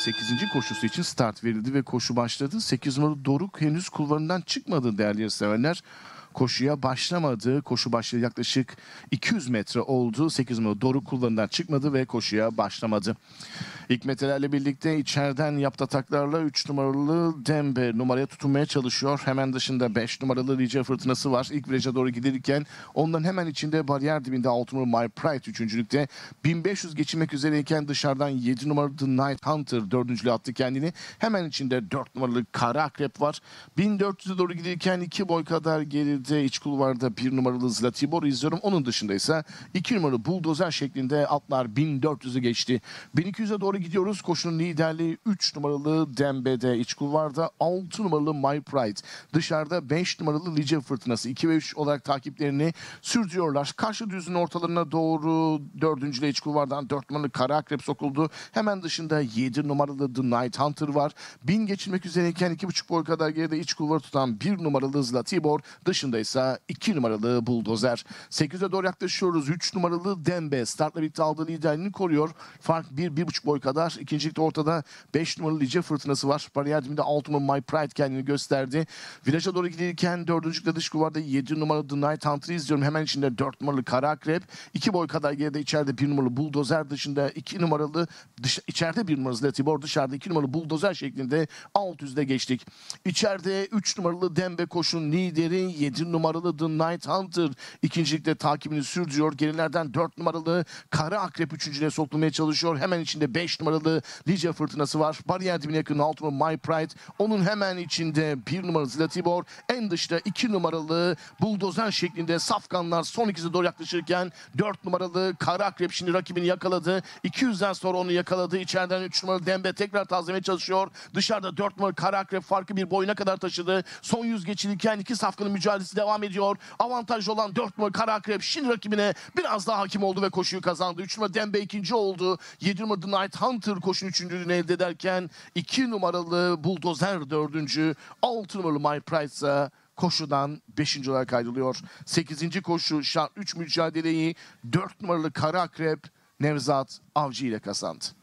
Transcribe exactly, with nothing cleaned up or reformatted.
sekizinci koşusu için start verildi ve koşu başladı. sekiz numaralı Doruk henüz kulvarından çıkmadı değerli yarışseverler. Koşuya başlamadı. Koşu başladı, yaklaşık iki yüz metre oldu. sekiz numaralı Doruk kulvarından çıkmadı ve koşuya başlamadı. İlk metrelerle birlikte içeriden yaptığı ataklarla üç numaralı Dembe numaraya tutunmaya çalışıyor. Hemen dışında beş numaralı Rica Fırtınası var. İlk viraja doğru gidilirken onların hemen içinde bariyer dibinde altı numaralı My Pride üçüncülükte. bin beş yüz geçilmek üzereyken dışarıdan yedi numaralı The Night Hunter dördüncülüğe attı kendini. Hemen içinde dört numaralı Kara Akrep var. bin dört yüze doğru giderken iki boy kadar geride iç kulvarda bir numaralı Zlatibor izliyorum. Onun dışında ise iki numaralı Bulldozer şeklinde atlar bin dört yüzü geçti. bin iki yüze doğru gidiyoruz. Koşunun liderliği üç numaralı Dembe'de, iç kulvarda altı numaralı My Pride. Dışarıda beş numaralı Lice Fırtınası iki ve üç olarak takiplerini sürdürüyorlar. Karşı düzün ortalarına doğru dördüncüyle iç kulvardan dört numaralı Kara Akrep sokuldu. Hemen dışında yedi numaralı The Night Hunter var. bin geçilmek üzereyken iki buçuk boy kadar geride iç kulvarı tutan bir numaralı Zlatibor. Dışında ise iki numaralı Bulldozer. sekize doğru yaklaşıyoruz. üç numaralı Dembe startla birlikte aldığı liderliğini koruyor. Fark bir bir buçuk boy kadar. İkincilikte ortada beş numaralı Lice Fırtınası var. Bariyer dibinde altı numaralı My Pride kendini gösterdi. Viraja doğru gidilirken dördüncülükte dış kulvarda yedi numaralı The Night Hunter'ı izliyorum. Hemen içinde dört numaralı Kara Akrep. iki boy kadar geride içeride bir numaralı Bulldozer, dışında iki numaralı dış, içeride bir numaralı Zlatibor, dışarıda iki numaralı Bulldozer şeklinde alt yüzde geçtik. İçeride üç numaralı Dembe koşun lideri, yedi numaralı The Night Hunter ikincilikte takibini sürdürüyor. Gerilerden dört numaralı Kara Akrep üçüncüye sokulmaya çalışıyor. Hemen içinde beş numaralı Lice Fırtınası var. Bariyer dibine yakın altı numaralı My Pride. Onun hemen içinde bir numaralı Zlatibor. En dışta iki numaralı Bulldozer şeklinde safkanlar son ikisi doğru yaklaşırken dört numaralı Kara Akrep şimdi rakibini yakaladı. iki yüzden sonra onu yakaladı. İçeriden üç numaralı Dembe tekrar tazemeye çalışıyor. Dışarıda dört numaralı Kara Akrep farkı bir boyuna kadar taşıdı. Son yüz geçilirken iki safkanın mücadelesi devam ediyor. Avantajlı olan dört numaralı Kara Akrep şimdi rakibine biraz daha hakim oldu ve koşuyu kazandı. üç numaralı Dembe ikinci oldu. yedi numaralı The Night Hunter koşunun üçüncülüğünü elde ederken iki numaralı Bulldozer dördüncü, altı numaralı My Pride ise koşudan beşinci olarak ayrılıyor. sekizinci koşu şart üç mücadeleyi dört numaralı Kara Akrep Nevzat Avcı ile kazandı.